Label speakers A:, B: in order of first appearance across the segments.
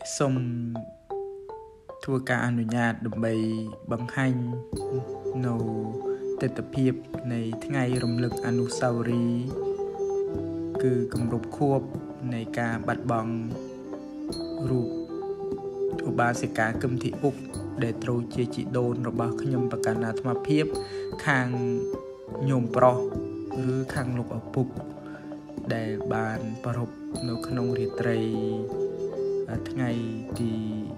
A: សូមធ្វើការអនុញ្ញាតដើម្បីបង្ហាញនៅទិដ្ឋភាពនៃថ្ងៃរំលឹកអនុស្សាវរីយ៍គឺគម្រប់ខួបនៃការបាត់បង់រូបឧបាសិកាគឹមធីអ៊ុកដែលត្រូវជាជីដូនរបស់ខ្ញុំប្រកាសអាត្មាភាពខាងញោមប្រុសឬខាងលោកឪពុកដែលបានប្រពនៅក្នុងរាត្រីថ្ងៃទី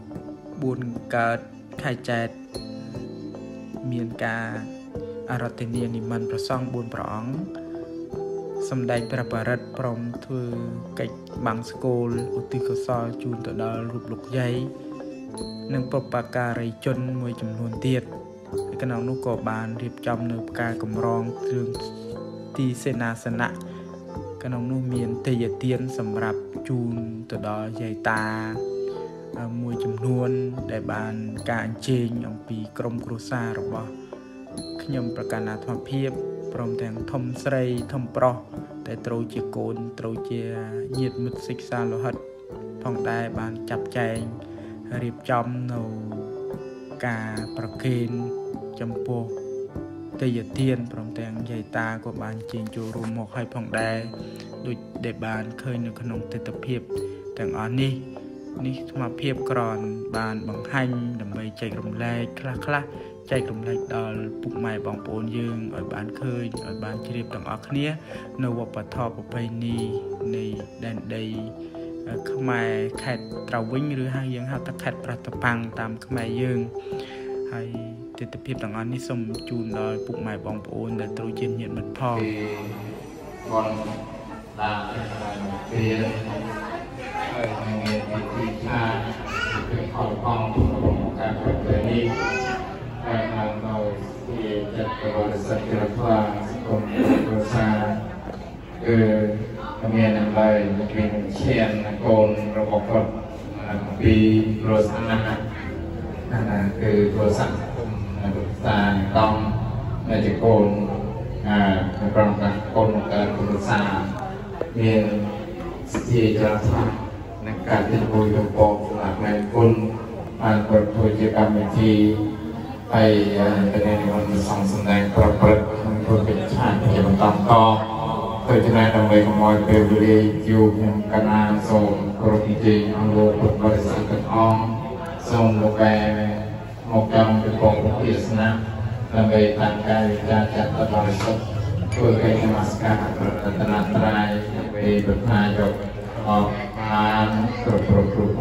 A: 4កើតខែចែកមានការអារាធនានិមន្តព្រះសង្ឃ4ព្រះអង្គសម្ដែងព្រះបរិត្តព្រមធ្វើកិច្ចបាំងស្គលឧទ្ទិសកុសលជូនទៅដល់រូបលោកយាយនិងបុព្វការីជនមួយចំនួនទៀតហើយក្នុងនោះក៏បានរៀបចំនៅផ្កាកម្រងគ្រឿងទីសេនាសនៈក្នុងនោះមានទេយ្យទានសម្រាប់ជូនទៅដល់យាយតាមួយចំនួនដែលបានការអញ្ជើញអំពីក្រុមគ្រួសាររបស់ខ្ញុំប្រកាសអាត្មាភាពព្រមទាំងធំស្រីធំប្រុសដែលត្រូវជាកូនត្រូវជាញាតិមិត្តសិក្សាលោហិតផងដែរបានចាត់ចែងរៀបចំនៅការប្រគេនចំពោះទេយ្យទានព្រមទាំងយាយតាក៏បានជើញចូលរួមមកឲ្យផងដែរដូចដែលបានឃើញនៅក្នុងទិដ្ឋភាពទាំងអស់នេះស្មារតីក្រនបានបង្ហាញដើម្បីចែករំលែកខ្លះចែករំលែកដល់ពុកម៉ែបងប្អូនយើងឲ្យបានឃើញឲ្យបានជ្រាបទាំងអស់គ្នានៅវប្បធម៌ប្រពៃណីនៃដែនដីខ្មែរខេត្តត្រាវិញឬហៅយើងហៅថាខេត្តប្រតប៉ាំងតាមខ្មែរយើងហើយទិដ្ឋភាពទាំងអស់នេះសូមជូនដល់ពុកម៉ែបងប្អូនដែលត្រូវជាញាតិមិត្តផង
B: បងតាមពីហើយមានវិធីថាគឺខំផងក្នុងការប្រព្រឹត្តនេះហើយនៅជាចិត្តបរិសុទ្ធរបស់សង្គមគ្រួសារគឺមានដើម្បីមានឈានកូនរបស់គាត់ពីគ្រួសារណាគឺគ្រួសារសង្គមតាតំនៅជាកូនប្រំកាកូនកើតគ្រួសារមានជាចរថានឹងការទីមួយទៅបងផ្នែកគុណបានប្រធ្វើជាកម្មវិធីហើយទៅในวันសង្ឃសម្ដែងប្រព្រឹត្តក្នុងពុទ្ធិឆានជាបន្តទៅចំណែកដើម្បីកុំឲ្យពេលវេលាយូរខ្ញុំកណាសូមគោរពនិយាយអង្គលោកពុទ្ធបរិស័ទទាំងអង្គសូមលោកកែមកចាំពីបងពុទ្ធទេសនាដើម្បីតាមកាយវិការចាត់បរិសុទ្ធធ្វើកិច្ចនមស្ការប្រតិបត្តិត្រៃដើម្បីប្រធានយកអបបានគ្រប់អង្គត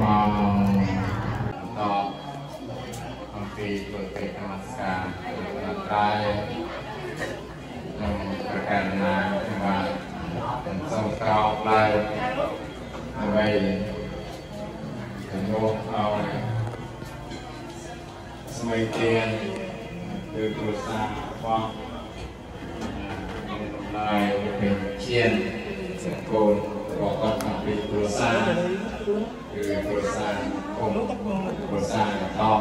B: អំពីធ្វើកិច្ចនមស្ការប្រតិបត្តិត្រៃក្នុងប្រការណាបាទសូមក្រោបឡើងដើម្បីជំនួសឲ្យស្មីទានគឺគ្រួសារបងហើយเป็นเชียนสกุลบอกว่าทำเป็นครัวซาคือครัวซาคงครัวซาต้อง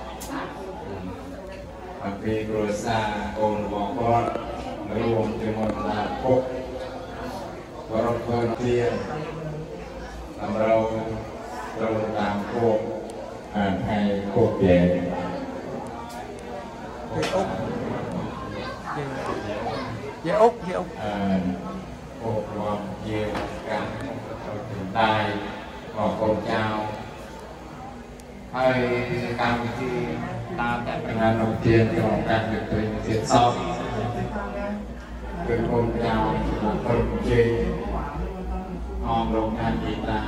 B: ทำเป็นครัวซาคนบอกว่ารวมจำนวนนาพกวรพลเทียนทำเราตรงตามพวกให้พวกใหญ่
A: យាយអុក
B: អូរំជាការទៅได้ของកូនចៅហើយកម្មវិធីតាមតែប្រងានុទានក្នុងការទៅទៀតសោះគឺកូនចៅមកប្រជែងអមរងការទីតា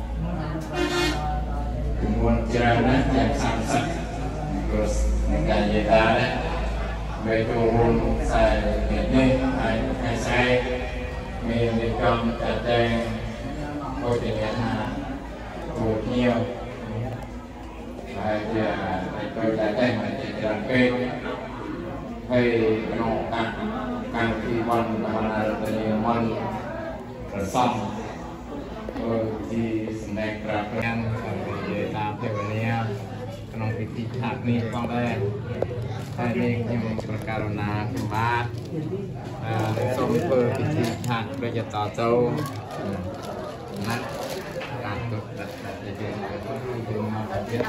B: ចំនួនច្រើនណាស់យ៉ាង30ព្រោះនឹងការនិយាយដែរvề chỗ hôn xài điệnនេះហើយថ្ងៃស្អែកមាននិកម្មតែតែអូទីនេះថាគោញៀវហើយជាតែមិនជាច្រើនពេកហើយក្នុងកម្មវិធីวันបានទៅมันប្រសំទីស្នេហ៍ក្រាបយ៉ាងនិយាយតាមទេវនាក្នុងពិធីឆាកនេះផងដែរហើយនេះខ្ញុំប្រកាសណាសម្បត្តិសូមធ្វើពិធីឆាកប្រជាតទៅណាការទុកដាក់ទៅទៀត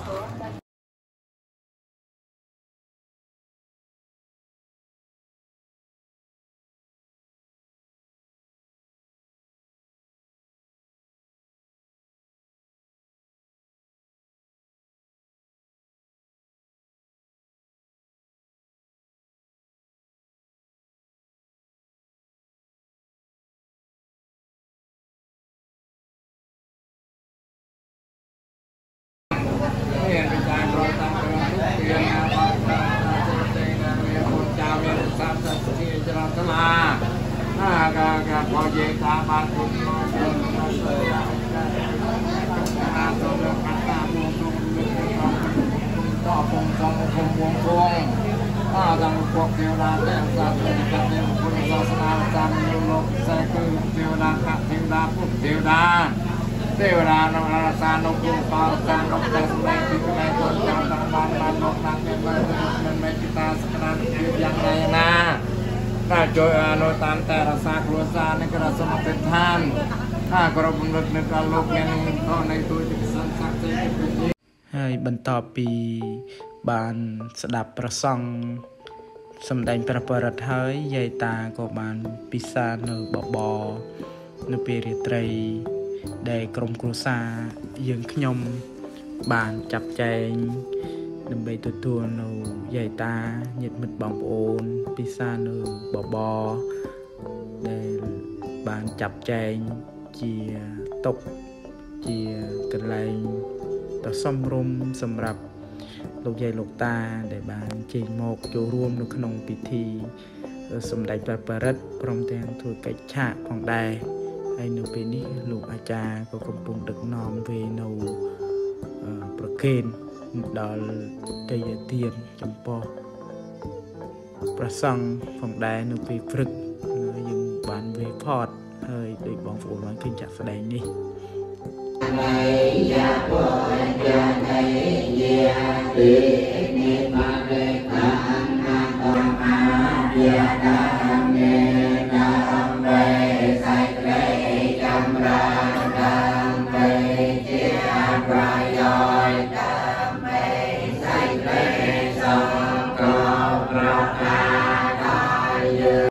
B: មានវិចារប្រតាមក្រមទុកទានណាបងតាមចេតនាមានពុទ្ធចាមានសាស្ត្រជាចរន្តឡាកាพอเยตาบานคุณมาเดินมาเสือมาตรงกับปัตตาบุญตรงต่อพงทองพงวงพงทางพวกเทวดาแต่ศาสนาการเดินพุทธศาสนาจำยุโรปใส่คือเทวดาขะเทวดาพุทธเทวดาเทวดานกราชานกยุงปาการนกแต่สมัยที่ในคนเจ้าต่างบ้านบ้านนกนางเป็นบ้านมันไม่จิตาสกานอย่างไรนะถ้าโจยอนุตามแต่รสาครัวซาในกระสมเป็นทานถ้ากระบุนนึกการโลกยังก็ในตัวจิตสังขารใจเป็นนี้
A: ให้บรรทอปีบานสดับประซองสำแดงประปรัดเฮ้ยยายตาก็บานปิซาเนบนเปรีไตรได้กรมครูซายังขยมบานจับใจนำไปตัวหนูใหญ่ตาหยิบมิดบองโอนพิซซ่าหนูบอได้บานจับใจเจียตกเจียกันไรต่อซ่อมรมสำหรับลูกใหญ่ลูกตาได้บานเจียงโมกโจรวมในขนมพิธีสมเด็จพระปรัตพร้อมแทงถูกกัจฉะของได้ให้หนูเป็นนี่ลูกอาจารย์ก็กำปุงดึกนอมเวนูประเคนดอลเตยเทียนจำปอประสังของได้หนูไปฝึกยังบานเวพอดเฮ้ยโดยบองฝูมันขึ้นจากแสดงนี่ในยาปอยาในเยียดี